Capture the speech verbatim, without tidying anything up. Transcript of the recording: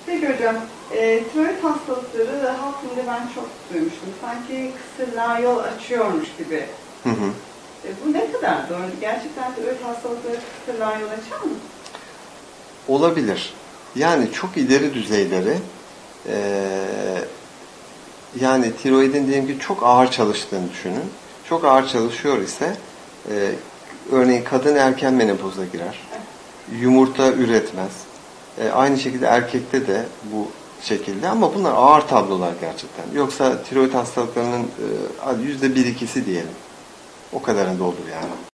Peki hocam, e, tiroid hastalıkları halk dilinde ben çok duymuştum. Sanki kısırlığa yol açıyormuş gibi. Hı hı. E, bu ne kadar doğru? Gerçekten tiroid hastalıkları kısırlığa yol açar mı? Olabilir. Yani çok ileri düzeyleri e, yani tiroidin diyelim ki çok ağır çalıştığını düşünün. Çok ağır çalışıyor ise e, örneğin kadın erken menopoza girer. Yumurta üretmez. E, aynı şekilde erkekte de bu şekilde, ama bunlar ağır tablolar gerçekten. Yoksa tiroid hastalıklarının e, yüzde bir ikisi diyelim. O kadarında olur yani.